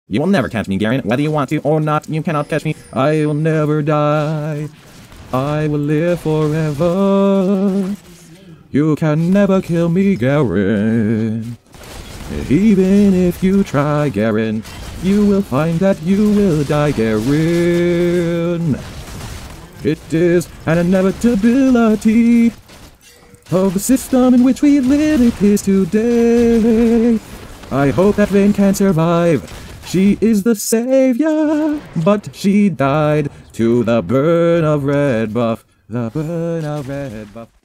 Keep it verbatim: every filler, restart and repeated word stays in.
You will never catch me, Garen. Whether you want to or not, you cannot catch me. I will never die. I will live forever. You can never kill me, Garen. Even if you try, Garen, you will find that you will die, Garen. It is an inevitability of the system in which we live. It is today. I hope that Vayne can survive. She is the savior, but she died to the burn of red buff. The burn of red buff.